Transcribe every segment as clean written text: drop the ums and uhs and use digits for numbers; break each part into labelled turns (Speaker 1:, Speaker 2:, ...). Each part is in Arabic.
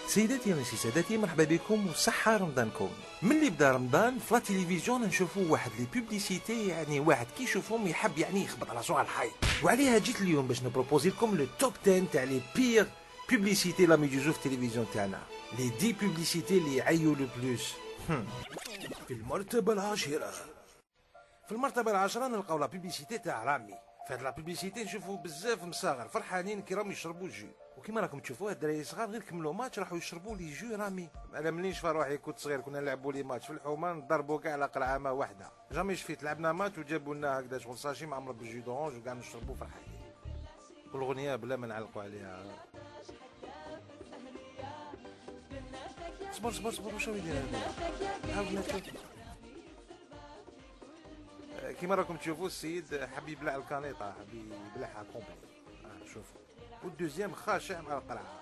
Speaker 1: سيداتي ونسي سادتي، مرحبا بكم وصحة رمضانكم. ملي بدا رمضان في لا تيليفزيون نشوفوا واحد لي بوبليسيتي، يعني واحد كي يشوفهم يحب يعني يخبط راسو على الحيط. وعليها جيت اليوم باش نبروبوزي لكم لو توب 10 تاع لي بير بوبليسيتي لام يجوزو في التلفزيون تاعنا، لي 10 بوبليسيتي اللي يعيو لو بلوس. في المرتبة العاشرة. في المرتبة العاشرة نلقاو لا بوبليسيتي تاع رامي. في هاد لا بوبليسيتي نشوفوا بزاف مصاغر فرحانين كي راهم يشربوا جو، وكيما راكم تشوفوا الدراري الصغار غير كملوا ماتش راحوا يشربوا لي جو رامي. انا منين شفا روحي كنت صغير كنا نلعبوا لي ماتش في الحومه نضربوا كاع على قلعه واحده، جامي شفيت لعبنا ماتش وجابوا لنا هكذا شغل ساشي معمر بالجو دورانج وكاع نشربوا فرحانين. والاغنيه بلا ما نعلقوا عليها. صبر صبر صبر واش يدير هذا؟ عاود نشوف. كيما راكم تشوفوا السيد حب يبلع الكانيطه، حب يبلعها كومبلي. شوفوا والدوزيام خاشع مع القرعه.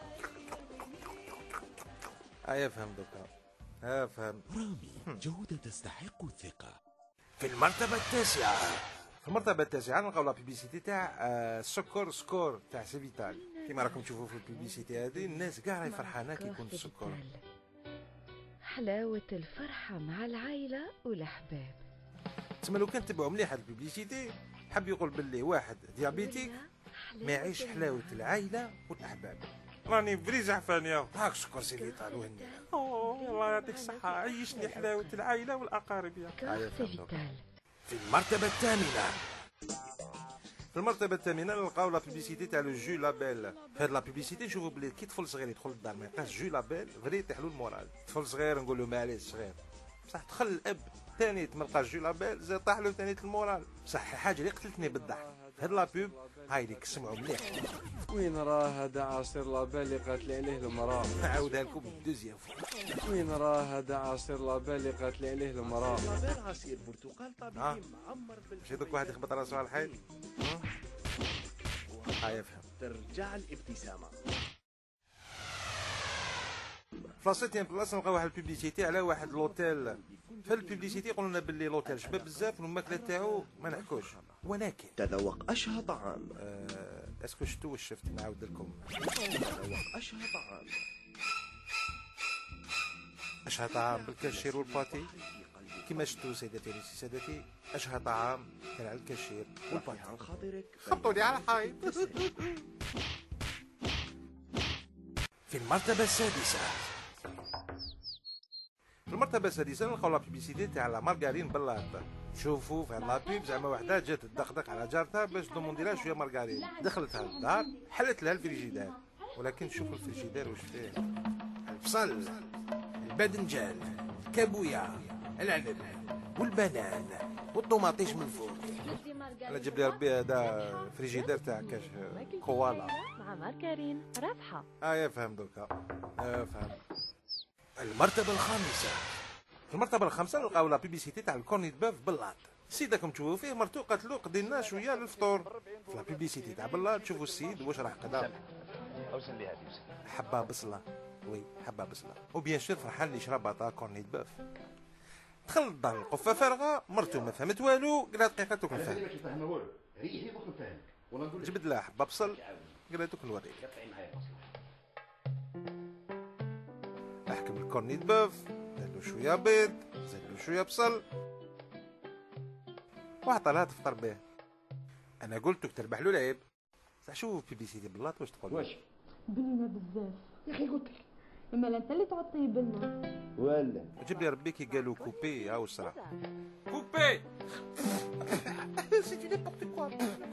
Speaker 1: فهم دوكا، فهم.
Speaker 2: رامي جودة تستحق الثقة.
Speaker 1: في المرتبة التاسعة. في المرتبة التاسعة نلقاو لا بيبليسيتي تاع سكر سكور تاع سيفيتال. كيما راكم تشوفوا في البيبليسيتي هذه الناس كاع راهي فرحانه كي يكون السكر.
Speaker 3: حلاوة الفرحة مع العائلة والأحباب.
Speaker 1: تسمى لو كان تبعوا مليح هاد البيبليسيتي حب يقول باللي واحد ديابيتيك ما يعيش حلاوة العائلة والأحباب. راني بري زعفان يا هاك سكر سيفيتال وهني. الله يعطيك الصحة، عيشني حلاوة العائلة والأقارب يا. في المرتبة الثامنة. في المرتبة الثامنة نلقاو لا بوبليسيتي تاع لو جو لابيل. في هاد لا بوبليسيتي نشوفوا بلي كي طفل صغير يدخل للدار ما يلقاش جو لابيل فري يطيح له المورال. طفل صغير نقول له معليش صغير، بصح دخل الاب ثاني ما لقاش جو لابيل زاد طاح له ثاني المورال. بصح الحاجة اللي قتلتني بالضحك في هاد لا بوب هاي اللي كسمعوا مليح.
Speaker 4: وين راه هذا عصير لابيل اللي قاتل عليه المراه؟
Speaker 1: نعاودها لكم الدوزيام.
Speaker 4: وين راه هذا عصير لابيل اللي قاتل عليه المراه؟
Speaker 2: لابيل عصير برتقال طبيعي معمر
Speaker 1: ماشي دوك واحد يخبط راسو على الحيط. يفهم.
Speaker 2: ترجع الابتسامة.
Speaker 1: في لاسيتيام بلاصه نلقاو واحد البوبليسيتي على واحد لوتيل. في البوبليسيتي يقولوا لنا باللي لوتيل شباب بزاف والماكله تاعو ما نحكوش، ولكن
Speaker 2: تذوق أشهى طعام.
Speaker 1: اسكو شفتوا واش شفت؟ نعاود لكم.
Speaker 2: تذوق أشهى طعام.
Speaker 1: اشهى طعام بالكاشير والباتي. كما شفتوا سيداتي ونسي سادتي، اشهى طعام كان على الكاشير والباتي.
Speaker 2: عن خاطرك
Speaker 1: خبطوني على الحيط. في المرتبة السادسة. في المرتبة السادسة نلقاو لا بيبليسيتي تاع لا مارغارين بلاط. شوفوا في لا بيب زعما وحده جات تدقدق على جارتها باش دوموندي لها شويه مارغارين، دخلتها للدار حلت لها الفريجيدار، ولكن شوفوا الفريجيدار واش فيه: البصل، الباذنجان، الكابويا، العنب والبنان والطوماطيش من فوق. انا جاب لي ربي هذا فريجيدار تاع كاش كوالا
Speaker 3: مع ماركارين رابحة.
Speaker 1: فهم دوكا، فهم. المرتبة الخامسة. في المرتبة الخامسة نلقاو لا بيبليسيتي تاع الكورنيت بوف بلاط. السيد راكم تشوفوا فيه مرتو قالت له قدينا شويه للفطور. في لا بيبليسيتي تاع بلاط تشوفوا السيد واش راح قدا. حبه بصله، وي حبه بصله، وبيان سور فرحان اللي شرب عطا كورنيت بوف. دخل للدار القفه فارغه، مرتو ما فهمت والو، قال دقيقه توك نفهم. جبد لها حبه بصل، قال توك نوريك. احكم الكورنيت بوف، زاد له شويه بيض، زاد له شويه بصل، وعطى لها تفطر به. انا قلت لك تربح له العيب. صح شوف بيبليسيتي بلاط واش تقول؟
Speaker 5: واش بنينه بزاف يا اخي قلت لك، اما لا انت اللي تعود طيب لنا
Speaker 2: ولا
Speaker 1: جيب لي ربي كي قالوا كوبي ها واش صرا. كوبي سيتي نيبورت كوا.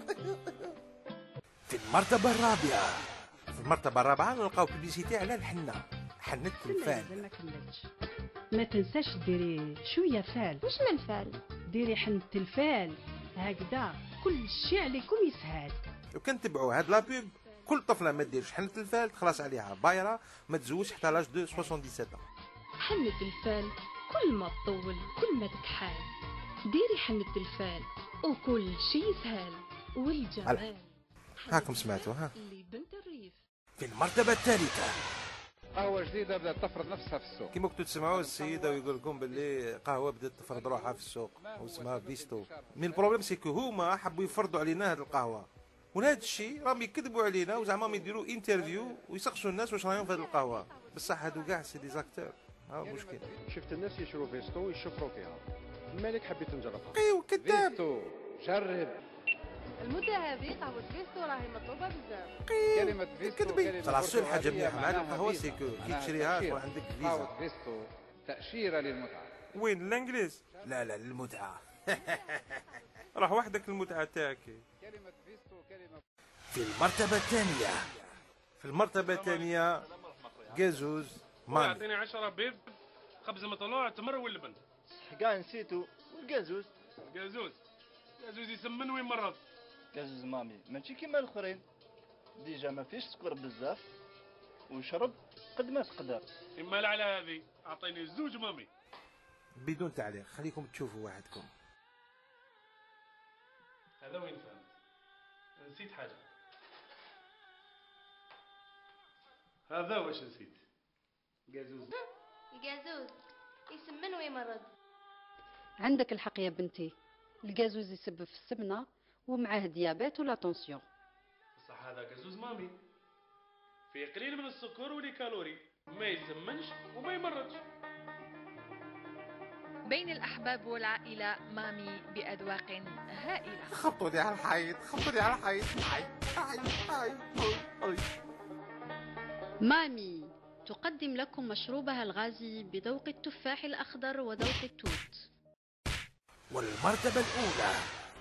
Speaker 1: في المرتبة الرابعة. في المرتبة الرابعة نلقاو بيبليسيتي على الحنة، حنة التلفان.
Speaker 6: ما تنساش ديري شويه فال.
Speaker 5: واش من فال؟
Speaker 6: ديري حنة الفال هكذا كل شيء عليكم يسهل.
Speaker 1: لو كان تبعوا هاد لابوب كل طفلة ما ديرش حنة الفال تخلص عليها بايرة، ما تزوجش حتى لاج دو 77 ans.
Speaker 6: حنة الفال كل ما تطول كل ما تكحال. ديري حنة الفال وكل شيء يسهل والجمال.
Speaker 1: هاكم سمعتوا ها.
Speaker 6: اللي بنت الريف.
Speaker 1: في المرتبة الثالثة.
Speaker 4: قهوة جديدة بدأت تفرض نفسها في السوق.
Speaker 1: كيما كنتوا تسمعوا السيدة ويقول لكم باللي قهوة بدات تفرض روحها في السوق واسمها فيستو. مي البروبليم سيكو هما حبوا يفرضوا علينا هذه القهوة، ولهذا الشيء راهم يكذبوا علينا وزعما يديروا انترفيو ويسقسوا الناس واش راهم في هذه القهوه. بصح هادو كاع سي دي زاكتور. ها المشكل.
Speaker 4: شفت الناس يشرو فيستو ويشفروا فيها، مالك حبيت نجربها؟
Speaker 1: ايوا كذاب.
Speaker 4: فيستو جرب.
Speaker 7: المدة هذه قهوة فيستو راهي مطلوبة بزاف.
Speaker 4: كلمة فيستو كلمة
Speaker 1: صراحه السؤال حاجه مليحه مع القهوه سي كو كي تشريها يكون عندك فيزا.
Speaker 4: قهوة فيستو تأشيرة للمتعة.
Speaker 1: وين الانجليز؟ لا للمتعه. راح وحدك المتعه تاعك.
Speaker 4: كلمة فيستو كلمة.
Speaker 1: في المرتبه الثانيه قازوز مامي.
Speaker 8: يعطيني 10 بيض، خبز مطلوع، تمر واللبن.
Speaker 9: كاع نسيتو والقازوز.
Speaker 8: قازوز يسمن ويمرض.
Speaker 9: قازوز مامي ماشي كيما الاخرين، ديجا ما فيش سكر بزاف وشرب قد ما تقدر.
Speaker 8: اما على هذه اعطيني زوج مامي.
Speaker 1: بدون تعليق، خليكم تشوفوا وحدكم.
Speaker 8: هذا وين فهمت؟ نسيت حاجة. هذا واش نسيت؟ قازوز.
Speaker 10: القازوز يسمن ويمرض.
Speaker 6: عندك الحق يا بنتي، القازوز يسبب في السمنة ومعاه ديابيت ولا طونسيون.
Speaker 8: صح هذا قازوز مامي فيه قليل من السكر والكالوري، ما يسمنش وما يمرضش.
Speaker 3: بين الأحباب والعائلة مامي بأذواق هائلة.
Speaker 1: خبطوا لي على الحيط.
Speaker 6: مامي تقدم لكم مشروبها الغازي بذوق التفاح الأخضر وذوق التوت.
Speaker 1: والمرتبه الاولى.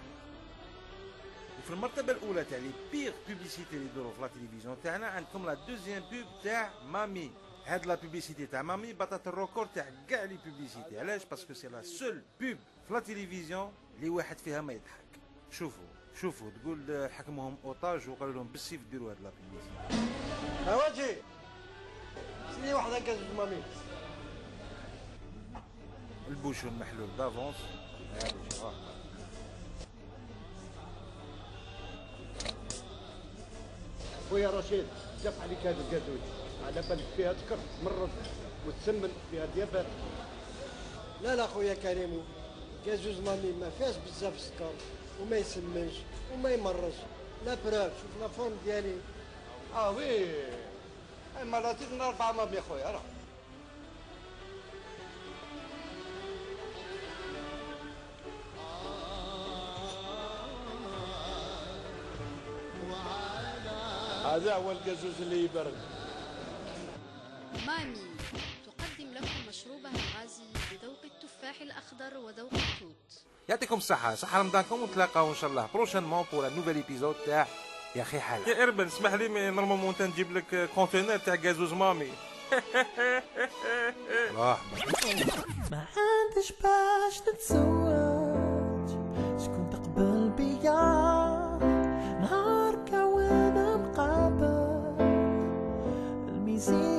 Speaker 1: وفي المرتبه الاولى تاع لي بيغ بوبليسيتي اللي يدوروا في لا تلفزيون تاعنا عندكم لا دوزيام بوب تاع مامي. هاد لا بوبليسيتي تاع مامي بطات الريكورد تاع كاع لي بوبليسيتي. علاش؟ باسكو سي لا سول بوب في لا تلفزيون اللي واحد فيها ما يضحك. شوفوا تقول حكموهم اوتاج وقالوا لهم بالسيف ديروا هاد لا بوبليسيتي.
Speaker 11: هواجي سني واحد هكا زوج مامي.
Speaker 1: البوشون محلول دافونس.
Speaker 11: خويا رشيد بزاف عليك هذا القازوز، على بالك فيها سكر تمرض وتسمن، فيها ديابات. لا خويا كريمي، قازوز مامي ما فيهاش بزاف سكر وما يسمنش وما يمرضش. لا بروف شوف لا فورم ديالي. وي اما لا تزن 4 مامي خويا راه. هذا هو القازوز اللي يبرد.
Speaker 6: مامي تقدم لكم مشروبها الغازي بذوق التفاح الأخضر وذوق التوت.
Speaker 1: يعطيكم الصحة، صحة رمضانكم، ونتلاقاو ان شاء الله بروشينمون بور ان نوفيل ايبيزود تاع يا اخي حالة. يا اربن اسمح لي مي نورمالمون انت نجيب لك كونتينر تاع قازوز مامي.
Speaker 12: ما عندش باش نتزوج، شكون تقبل بيا نهار كوانا مقابل الميزان